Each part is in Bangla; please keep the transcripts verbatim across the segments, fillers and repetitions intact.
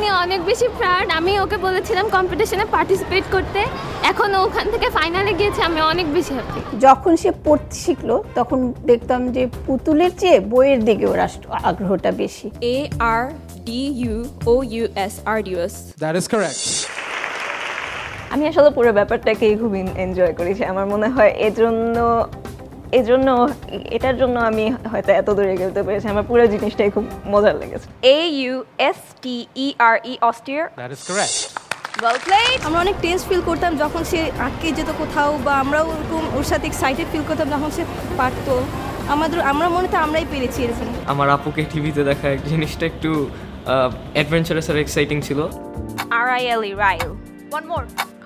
অনেক বেশি প্রাউড। আমি ওকে বলেছিলাম কম্পিটিশনে পার্টিসিপেট করতে, এখন ওখান থেকে ফাইনালে গিয়েছে, আমি অনেক বেশি হ্যাপি। যখন সে পড়তে শিখলো তখন দেখতাম যে পুতুলের চেয়ে বইয়ের দিকে ওর আগ্রহটা বেশি। A R D U O U S Arduous. That is correct. আমি আসলে পুরো ব্যাপারটাকেই খুব এনজয় করেছি। আমার মনে হয় এজন্য এজন্য এটার জন্য আমি হয়তো এত দূরে এগোতে পেরেছি। আমার পুরো জিনিসটাই খুব মজার লেগেছে। A U S T E R E austere. That is correct. Well played. আমরা অনেক টেন্স ফিল করতাম যখন সে আটকে যেত কোথাও, বা আমরাও ওরকম ওর সাথে এক্সাইটেড ফিল করতাম যখন সে পারতো। আমাদের আমরা মনে হয় আমরাই পেরেছি এরকম। আমার আপুকে টিভিতে দেখা জিনিসটা একটু অ্যাডভেঞ্চারাস আর এক্সাইটিং ছিল। R I L E Ryle. One more.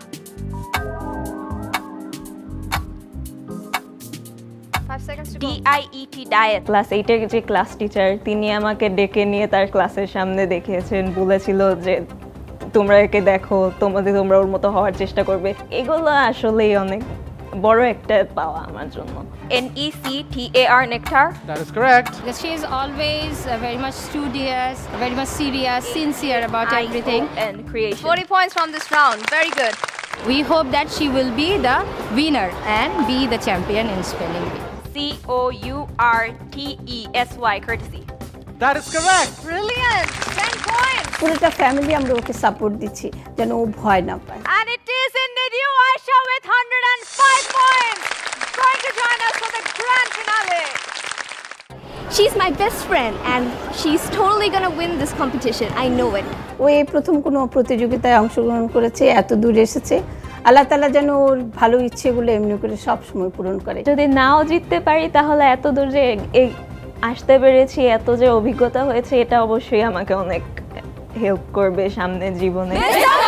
Five seconds to go. D I E T diet. Class এইটের যে ক্লাস টিচার, তিনি আমাকে ডেকে নিয়ে তার ক্লাসের সামনে দেখিয়েছেন, বলেছিল যে তোমরা একে দেখো, তোমাদের তোমরা ওর মতো হওয়ার চেষ্টা করবে। এগুলো আসলেই অনেক বড় একটা পাওয়া আমার জন্য। N E C T A R nectar. That is correct. Because she is always uh, very much studious, very much serious, sincere about everything. And creation. Forty points from this round. Very good. We hope that she will be the winner and be the champion in spelling bee. C O U R T E S Y courtesy. That is correct. Brilliant. Ten points. পুরোটা ফ্যামিলি আমরা ওকে সাপোর্ট দিচ্ছি যেন ও ভয় না পায়। And it is indeed you, Ayesha, with one hundred five points, going to join us for the grand finale. She's my best friend and she's totally gonna win this competition. I know it. ও এই প্রথম কোনো প্রতিযোগিতায় অংশগ্রহণ করেছে, এত দূর এসেছে। আল্লাহ তাআলা যেন ওর ভালো ইচ্ছেগুলো এমনি করে সব সময় পূরণ করে। যদি নাও জিততে পারি তাহলে এত দূর যে আসতে পেরেছি, এত যে অভিজ্ঞতা হয়েছে, এটা অবশ্যই আমাকে অনেক হেল্প করবে সামনের জীবনে।